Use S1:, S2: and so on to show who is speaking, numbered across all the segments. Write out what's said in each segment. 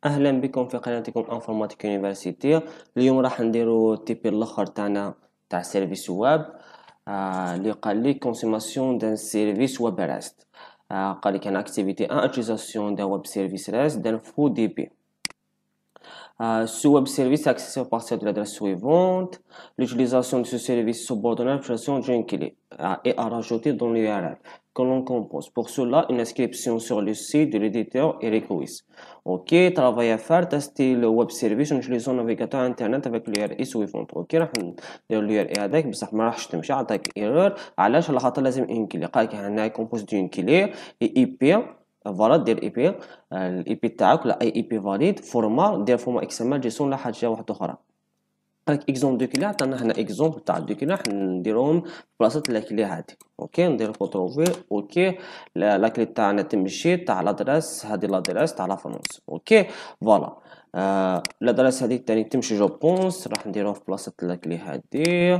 S1: اهلا بكم في قناتكم انفورماتيك يونيفرسيتي. اليوم راح نديرو التيبي الاخر تاعنا تاع سيرفيس ويب اللي قال لي كونسوماسيون دان سيرفيس ويب ريست. قال لي كان اكتيفيتي ان utilisation d'un web service REST d'un faux DB. Ce web service est accessible à partir de l'adresse suivante. L'utilisation de ce service subordonne la création d'une clé et à rajouter dans l'URL que l'on compose. Pour cela, une inscription sur le site de l'éditeur est requise. Ok, travail à faire, tester le web service en utilisant un navigateur internet avec l'URL suivante. Ok, راح ندير l'URL هذاك بصح ما راحش تمشي عطاك ايرور. علاش؟ على خاطر لازم ان كلي. قالك هنا كومبوز دون كلي اي بي. فوالا دير اي بي الاي بي تاعك ولا اي بي فاليد فورما دير فورما اكس ام ال جيسون ولا حاجه واحده اخرى. قالك اكزومبل دو كلي عطانا هنا اكزومبل تاع دو كلي راح نديروهم بلاصه لا كلي هادي. اوكي ندير كونترول في. اوكي لا كلي تاعنا تمشي تاع لادريس هادي لادريس تاع لا فرنسا. اوكي فوالا لادريس هادي تاني تمشي جو بونس راح نديروها في بلاصه لا كلي هادي.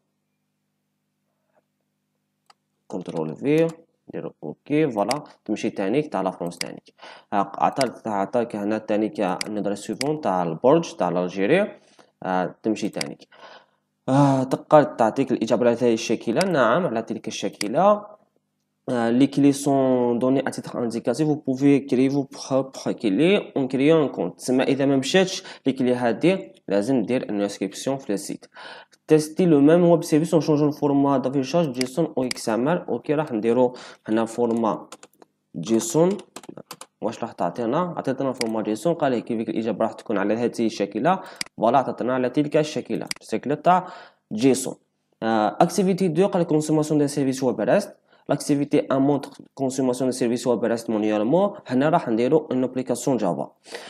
S1: كنترول في نديرو اوكي فوالا تمشي تانيك تاع لا فرنسا تانيك. عطاك هنا تانيك الادريس سويفون تاع البرج تاع الجيري. تمشي تانيك. تقدر تعطيك الاجابه على هذه الشكله. نعم على تلك الشكله. Les clés sont données à titre indicatif. Vous pouvez créer vos propres clés en créant un compte. تسمى اذا ما مشاتش لي كلي هادي لازم دير une inscription في السيت. تيستي لو ميم ويب سيرفيس en changeant le format d'affichage JSON او XML. اوكي راح نديرو هنا فورما JSON. واش راح تعطينا؟ عطيتنا فورما جيسون. قال لي كيفك الاجابه راح تكون على هذه الشكله. فوالا عطاتنا على تلك الشكله الشكل تاع جيسون. اكتيفيتي 2 قال كونسوماسيون دو سيرفيس ويب ريست. L'activité 1 montre consommation de services web REST manuellement. هنا راح نديرو une application Java.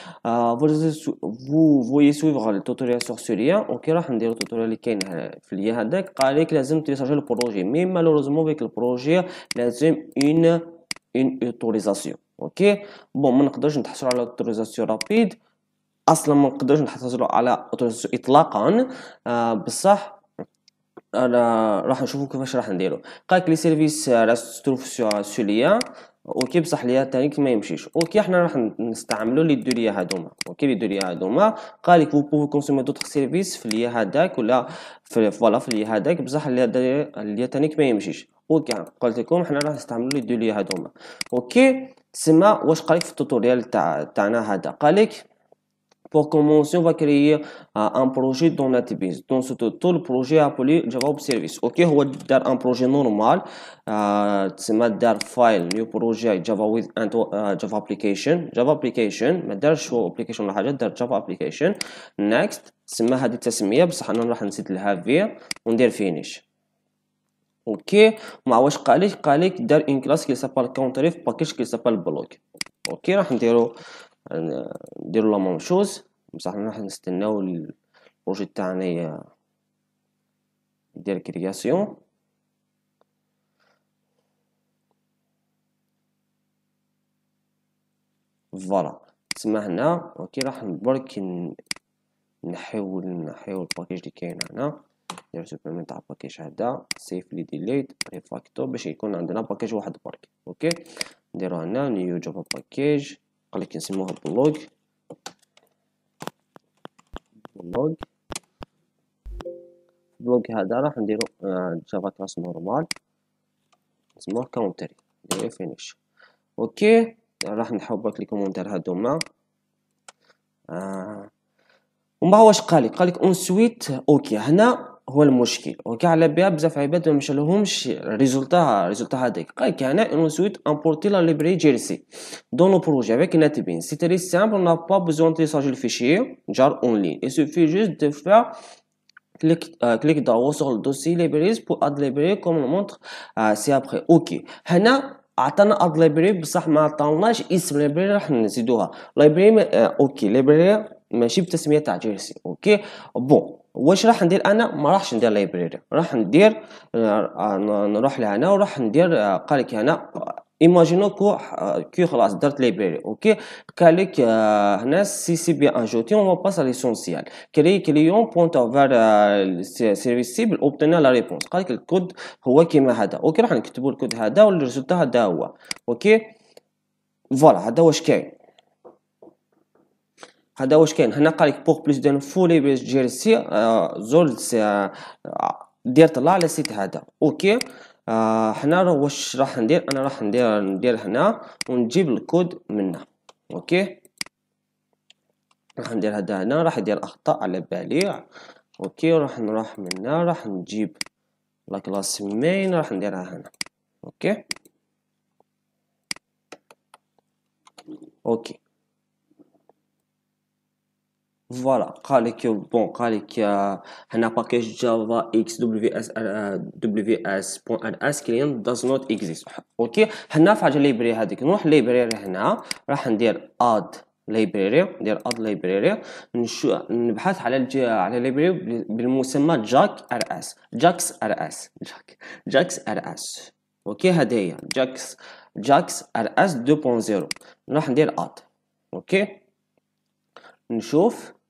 S1: vous voyez suivre le tutoriel sur ce lien. اوكي راح نديرو التوتوريال اللي كاين في اللين هذاك. قال لك لازم تيساجي البروجي مي مالوروزمون فيك البروجي لازم une autorisation. اوكي بون ما نقدرش نحصلوا على اوتوريزاسيون رابيد اصلا ما نقدرش نحصلوا على اوتوريزاسيون اطلاقا. بصح انا راح نشوفوا كيفاش راح نديرو. قالك لي سيرفيس راس تروف سو ليا. اوكي بصح ليا تاني ما يمشيش. اوكي احنا راح نستعملوا لي دوليا هادوما. اوكي لي دوليا هادوما. قالك فو بوفو كونسومي دوطخ سيرفيس في ليا هذاك ولا في فوالا في ليا هذاك بصح ليا تاني ما يمشيش. اوكي قلت لكم احنا راح نستعملوا لي دوليا هادوما. اوكي تسمى واش قالك في التوتوريال تاعنا هذا. قالك pour commencer, on va créer un projet dans NetBeans. Dans ce tuto, le projet est appelé Java Web Service. Ok, on va faire un projet normal. C'est un file, new projet Java with Java application. Java application. ما دارش application ولا حاجة. دار Java application. Next. سما هذه التسمية بصح أنا راح نزيد لها في وندير finish. اوكي مع واش قالك دار ان كلاس كي سابال كونتريف باكيج كي سابال بلوك. اوكي راح نديرو لا ميم شوز بصح راح نستناو البروجي تاعنا يدير كرياسيون. فوالا تسمى هنا. اوكي راح برك نحيو الباكيج اللي كاين هنا. ندير سوبريمون تاع الباكيج هذا سيف لي ديليت ريفاكتور باش يكون عندنا باكيج واحد برك. اوكي نديرو هنا نيو جافا باكيج. قالك نسموها بلوج. بلوج هذا راح نديرو جافا كلاس نورمال نسموه كاونتري. نديرو فينيش. اوكي راح نحاول برك لي كومونتير هادوما. ومن بعد واش قالك اون سويت. اوكي هنا هو المشكل. اوكي على بها بزاف عباد ما مشالهمش ريزولتا هذاك. قالك هنا اون سويت امبورتي لا ليبراري جيرسي دون لو بروجي avec NetBeans. C'est très simple, on n'a pas besoin de télécharger le fichier jar en ligne. Il suffit juste de faire clic droit sur le dossier libraries pour add library comme on montre ci-après. اوكي هنا عطانا add library بصح ما عطاوناش اسم library راح نزيدوها library. اوكي library ماشي بتسميه تاع جيرسي. اوكي بون واش راح ندير انا؟ ما راحش ندير لايبراري. راح ندير نروح لهنا وراح ندير قالك هنا ايماجينو كو خلاص درت لايبراري. اوكي قالك هنا سي بيان اجوتي اون باس على ليسونسيال كري كليون بوينت فير سيرفيس سيبل اوبتينير لا ريبونس. قالك الكود هو كيما هذا. اوكي راح نكتبوا الكود هذا والريزولتا هذا هو. اوكي فوالا هذا واش كاين. هذا واش كاين هنا. قالك بوغ بلوس دانفو لي جيرسي زول دير طلع على السيت هذا. اوكي حنا واش راح ندير، انا راح ندير هنا ونجيب الكود منه. اوكي راح ندير هذا هنا، راح يدير اخطاء على بالي. اوكي راح نروح من هنا، راح نجيب لا كلاس مين، راح نديرها هنا. اوكي اوكي فوالا. قالك بون قالك هنا باكاج جافا اكس دبليو اس بوان ان اس كلينت داز نوت اكزيست. اوكي هنا في حاجه ليبراري هذيك، نروح ليبراري هنا، راح ندير اد library، ندير اد library، نبحث على library بالمسمى جاك ار اس، جاكس ار اس، جاكس ار اس. اوكي هذه هي جاكس ار اس 2.0. نروح ندير اد. اوكي نشوف.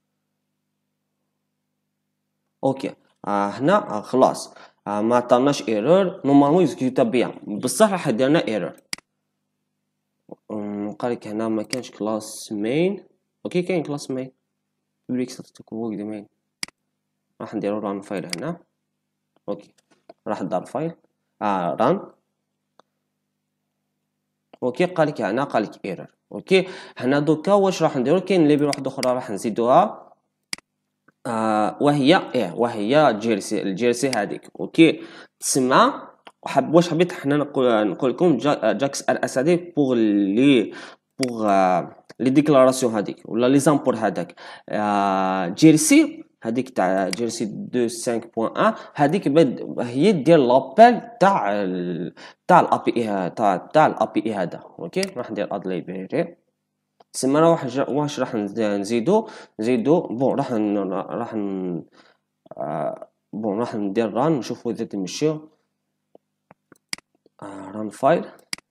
S1: اوكي هنا خلاص ما عطاناش ايرور، نورمالمون يزكيوتا بيان، بصح راح يدير لنا ايرور. قالك هنا ما كانش كلاس مين. اوكي كاين كلاس مين بيبليك ستاتيك فويد مين، راح نديرو ران فايل هنا. اوكي راح ندار فايل ران. اوكي قالك هنا قالك ايرور. اوكي هنا دوكا واش راح نديرو، كاين ليبل واحده اخرى راح نزيدوها وهي جيرسي، الجيرسي هذيك. اوكي تسمى واش حبيت حنا نقول لكم جاكس ار اس هذيك بوغ لي ديكلاراسيون هذيك ولا لي زامبور هذاك. جيرسي هذيك تاع جيرسي 2.5.1 هذيك هي دير لابيل تاع الابي اي تاع الابي اي هذا. اوكي راح ندير اد لايبراري. تسمى واش راح نزيدو بون راح ندير ران نشوفو اذا تمشي ران فايل.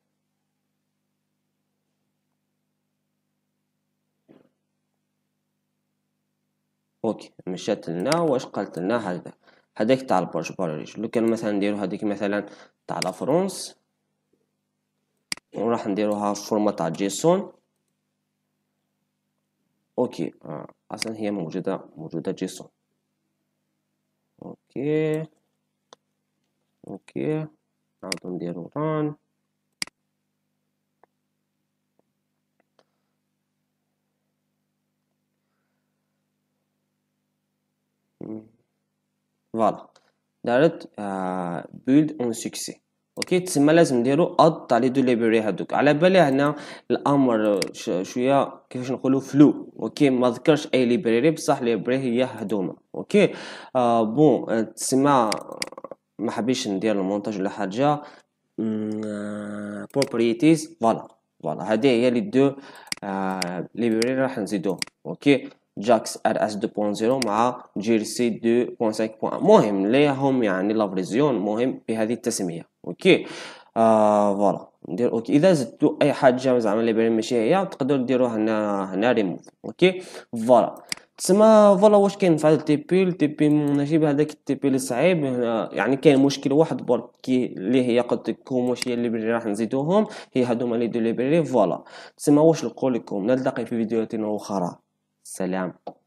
S1: اوكي مشات لنا واش قالت لنا هذاك تاع البرج باريج. لو كان مثلا نديرو هذيك مثلا تاع لا فرونس، وراح نديروها في فورما تاع جيسون. اوكي اصلا هي موجوده جيسون. اوكي نعاودو نديرو ران. فوالا دارت بيلد اون سكسي. اوكي تسمى لازم نديرو اد تاع لي دو ليبراري هادوك. على بالي هنا الامر شويه كيفاش نقولوا فلو. اوكي ما ذكرش اي ليبراري بصح ليبراري هي هذوما. اوكي بون تسمى ما حبيش ندير المونتاج ولا حاجه. بروبريتيز فوالا هذه هي لي دو ليبراري راح نزيدوهم. اوكي جاكس ار اس 2.0 مع جيرسي 2.5.1 مهم ليهم يعني لا فيرجن مهم بهذه التسميه. اوكي فوالا ندير اوكي. اذا زدتوا اي حاجه زعما ليبراري ماشي هي تقدروا ديروها هنا ريموف. اوكي فوالا تسمى فوالا واش كاين في هذا التي بي ماشي بهذاك التي بي الصعيب. يعني كاين مشكل واحد برك اللي هي قد تكون واش هي اللي راح نزيدوهم، هي هذوما لي دو ليبراري. فوالا تسمى واش نقول لكم، نلتقي في فيديوهات اخرى. سلام.